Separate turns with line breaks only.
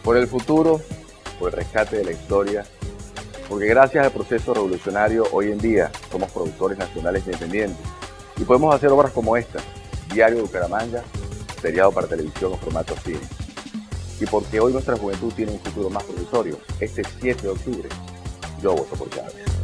por el futuro, por el rescate de la historia, porque gracias al proceso revolucionario hoy en día somos productores nacionales independientes y podemos hacer obras como esta, Diario de Bucaramanga, seriado para televisión en formato cine. Y porque hoy nuestra juventud tiene un futuro más promisorio, este 7 de octubre, yo voto por Chávez.